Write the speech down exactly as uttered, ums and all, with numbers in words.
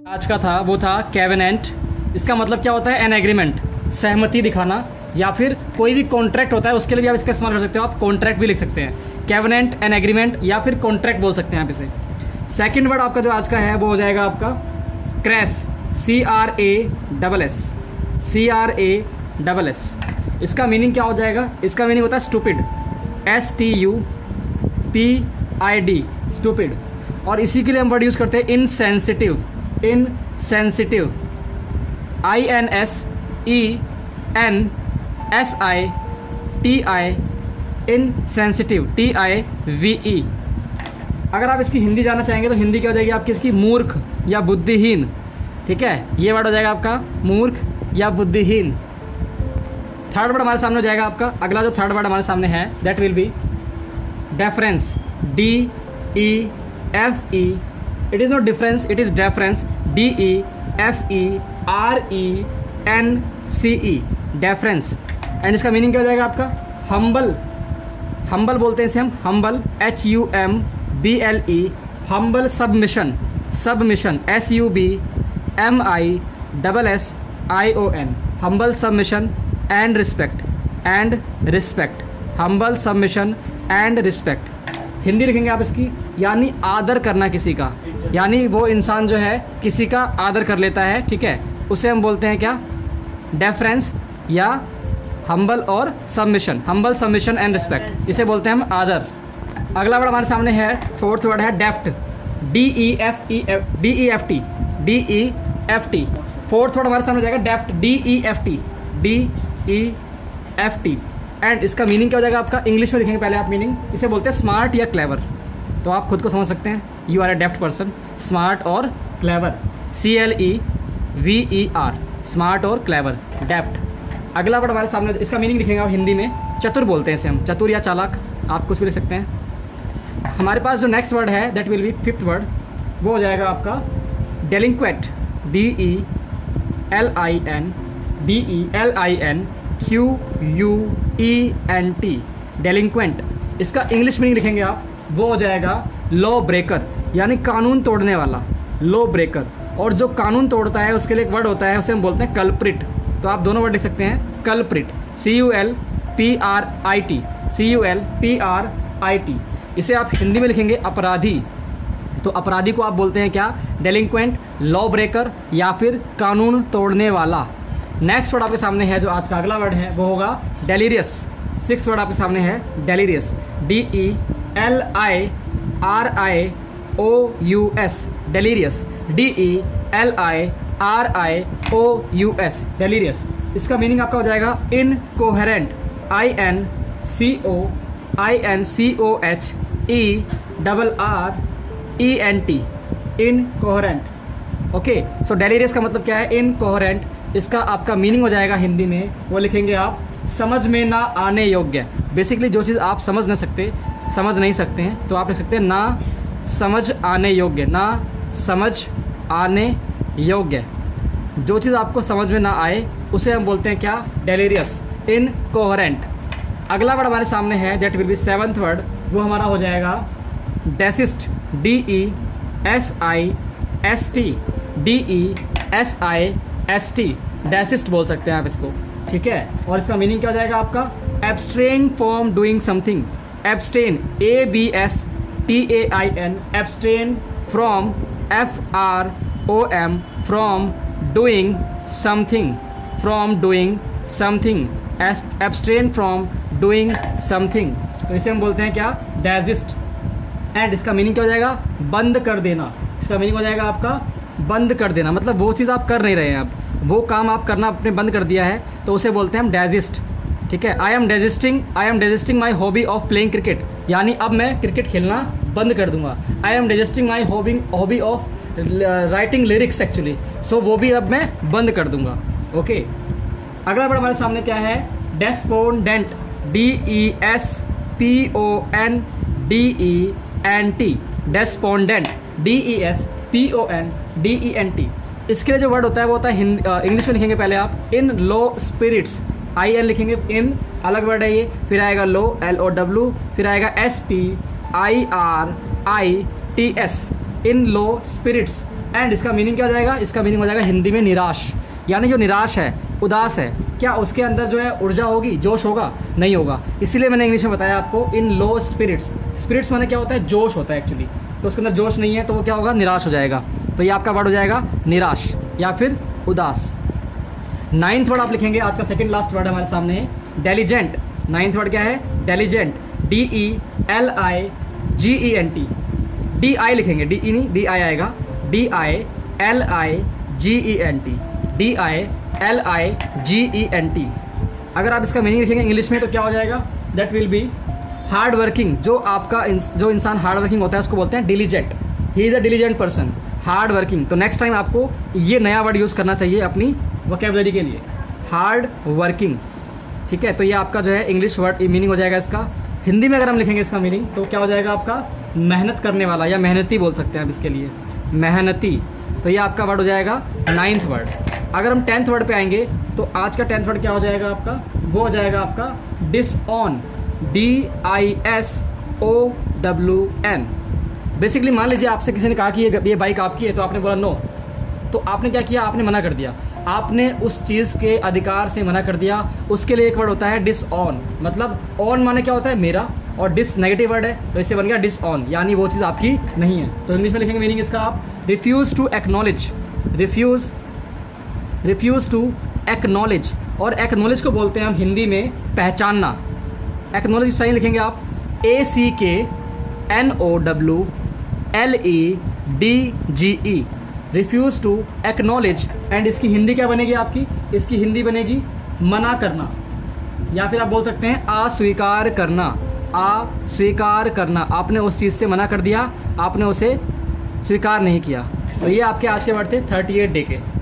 आज का था वो था कैवेनेंट। इसका मतलब क्या होता है? एन एग्रीमेंट, सहमति दिखाना, या फिर कोई भी कॉन्ट्रैक्ट होता है उसके लिए भी आप इसका इस्तेमाल कर सकते हो। आप कॉन्ट्रैक्ट भी लिख सकते हैं, कैवेनेंट, एन एग्रीमेंट या फिर कॉन्ट्रैक्ट बोल सकते हैं आप इसे। सेकेंड वर्ड आपका जो आज का है वो हो जाएगा आपका crash, C R A double S, C R A double S. इसका मीनिंग क्या हो जाएगा? इसका मीनिंग होता है stupid, S T U P I D, stupid. और इसी के लिए हम वर्ड यूज़ करते हैं insensitive, insensitive, I N S E N S I T I, insensitive, T I V E. अगर आप इसकी हिंदी जानना चाहेंगे तो हिंदी क्या हो जाएगी आपकी इसकी? मूर्ख या बुद्धिहीन। ठीक है, ये वर्ड हो जाएगा आपका मूर्ख या बुद्धिहीन। थर्ड वर्ड हमारे सामने हो जाएगा आपका, अगला जो थर्ड वर्ड हमारे सामने है that will be deference, D E F E. It is not difference, it is deference, D E F E R E N C E, deference. And इसका मीनिंग क्या हो जाएगा आपका? हम्बल, हम्बल बोलते हैं इसे हम, humble, H U M B L E, humble submission, submission, S U B M I double S I O N, humble submission and respect, and respect, humble submission and respect. Hindi लिखेंगे आप इसकी, यानी आदर करना किसी का, यानी वो इंसान जो है किसी का आदर कर लेता है, ठीक है, उसे हम बोलते हैं क्या? डेफरेंस या हम्बल और submission, humble submission and respect, इसे बोलते हैं हम आदर। अगला वर्ड हमारे सामने है, फोर्थ वर्ड है deft, D E F E F, D E F T, D E F T. Fourth word हमारे सामने हो जाएगा deft, D E F T, D E F T. And इसका मीनिंग क्या हो जाएगा आपका? इंग्लिश में लिखेंगे पहले आप मीनिंग, इसे बोलते हैं स्मार्ट या क्लेवर। तो आप खुद को समझ सकते हैं, you are a deft person, smart और clever, C L E V E R, smart और क्लेवर, डेफ्ट। अगला वर्ड हमारे सामने, इसका मीनिंग लिखेंगे आप हिंदी में, चतुर बोलते हैं इसे हम, चतुर या चालाक, आप कुछ भी लिख सकते हैं। हमारे पास जो नेक्स्ट वर्ड है that will be fifth word, वो हो जाएगा आपका delinquent, D E L I N, D E L I N Q U E N T, delinquent. इसका इंग्लिश मीनिंग लिखेंगे आप, वो हो जाएगा लॉ ब्रेकर, यानी कानून तोड़ने वाला, लॉ ब्रेकर। और जो कानून तोड़ता है उसके लिए एक वर्ड होता है, उसे हम बोलते हैं कल्प्रिट। तो आप दोनों वर्ड लिख सकते हैं, culprit, C U L P R I T, C U L P R I T. इसे आप हिंदी में लिखेंगे अपराधी, तो अपराधी को आप बोलते हैं क्या? डेलिंक्वेंट, लॉ ब्रेकर या फिर कानून तोड़ने वाला। नेक्स्ट वर्ड आपके सामने है जो आज का अगला वर्ड है वो होगा डेलीरियस। सिक्स वर्ड आपके सामने है delirious, D E L I R I O U S, delirious, D E L I R I O U S, delirious. इसका मीनिंग आपका हो जाएगा incoherent, I N C O I N C O H E double R E N T, incoherent. Okay, so delirious का मतलब क्या है? Incoherent. इसका आपका मीनिंग हो जाएगा हिंदी में, वो लिखेंगे आप समझ में ना आने योग्य। बेसिकली जो चीज़ आप समझ ना सकते, समझ नहीं सकते हैं, तो आप लिख सकते हैं ना समझ आने योग्य, ना समझ आने योग्य। जो चीज़ आपको समझ में ना आए उसे हम बोलते हैं क्या? Delirious, incoherent. अगला वर्ड हमारे सामने है that will be seventh word, वो हमारा हो जाएगा desist, D E S I S T, D E S I S T, desist बोल सकते हैं आप इसको, ठीक है। और इसका मीनिंग क्या हो जाएगा आपका? Abstain from doing something, abstain, A B S T A I N, abstain from, F R O M, from doing something, from doing something, abstain from doing something. तो इसे हम बोलते हैं क्या? डेजिस्ट। एंड इसका मीनिंग क्या हो जाएगा? बंद कर देना। इसका मीनिंग हो जाएगा आपका बंद कर देना, मतलब वो चीज़ आप कर नहीं रहे हैं, अब वो काम आप करना आपने बंद कर दिया है, तो उसे बोलते हैं हम डेजिस्ट, ठीक है। I am desisting, I am desisting my hobby of playing cricket, यानी अब मैं क्रिकेट खेलना बंद कर दूंगा। I am desisting my hobby hobby of writing lyrics actually, so वो भी अब मैं बंद कर दूंगा। ओके, अगला वर्ड हमारे सामने क्या है? Despondent, D E S P O N D E N T, despondent, D E S P O N D E N T. इसके लिए जो वर्ड होता है वो होता है इंग्लिश में लिखेंगे पहले आप, इन लो स्पिरिट्स, आई एन लिखेंगे, इन अलग वर्ड है ये, फिर आएगा लो, एल ओ डब्ल्यू, फिर आएगा S P I R I T S, in low spirits, and इसका मीनिंग क्या हो जाएगा, इसका मीनिंग हो जाएगा हिंदी में निराश, यानी जो निराश है, उदास है, क्या उसके अंदर जो है ऊर्जा होगी, जोश होगा, नहीं होगा। इसीलिए मैंने इंग्लिश में बताया आपको इन लो स्पिरिट्स। स्पिरिट्स माने क्या होता है, जोश होता है एक्चुअली, तो उसके अंदर जोश नहीं है तो वो क्या होगा, निराश हो जाएगा। तो ये आपका वर्ड हो जाएगा निराश या फिर उदास। नाइन्थ वर्ड आप लिखेंगे, आज का सेकंड लास्ट वर्ड हमारे सामने है डेलीजेंट। नाइन्थ वर्ड क्या है, diligent, D E L I G E N T. D I लिखेंगे, डी ई नहीं, डी आई आएगा, D I L I G E N T, D I L I G E N T. अगर आप इसका meaning लिखेंगे English में तो क्या हो जाएगा, that will be hard working. जो आपका इंस, जो इंसान हार्ड वर्किंग होता है उसको बोलते हैं diligent, he is a diligent person, hard working. तो नेक्स्ट टाइम आपको ये नया वर्ड यूज़ करना चाहिए अपनी वोकैबुलरी के लिए, हार्ड वर्किंग। ठीक है, तो ये आपका जो है इंग्लिश वर्ड मीनिंग हो जाएगा इसका। हिंदी में अगर हम लिखेंगे इसका मीनिंग तो क्या हो जाएगा आपका, मेहनत करने वाला या मेहनती बोल सकते हैं आप इसके लिए, मेहनती। तो ये आपका वर्ड हो जाएगा नाइन्थ वर्ड। अगर हम टेंथ वर्ड पे आएंगे तो आज का टेंथ वर्ड क्या हो जाएगा आपका, वो हो जाएगा आपका disown, D I S O W N. Basically मान लीजिए आपसे किसी ने कहा कि ये ये बाइक आपकी है, तो आपने बोला नो, तो आपने क्या किया, आपने मना कर दिया, आपने उस चीज़ के अधिकार से मना कर दिया। उसके लिए एक वर्ड होता है डिसऑन, मतलब ऑन माने क्या होता है मेरा, और डिस नेगेटिव वर्ड है तो इससे बन गया डिसऑन, यानी वो चीज़ आपकी नहीं है। तो इंग्लिश में लिखेंगे मीनिंग इसका आप, refuse to acknowledge, refuse refuse to acknowledge. और एक्नॉलेज को बोलते हैं हम हिंदी में पहचानना। एक्नॉलेज स्पेलिंग लिखेंगे आप A C K N O W L E D G E, refuse to acknowledge. And इसकी हिंदी क्या बनेगी आपकी, इसकी हिंदी बनेगी मना करना, या फिर आप बोल सकते हैं अस्वीकार करना, अस्वीकार करना। आपने उस चीज़ से मना कर दिया, आपने उसे स्वीकार नहीं किया। तो ये आपके आज के वर्ड थे थर्टी एट डे के।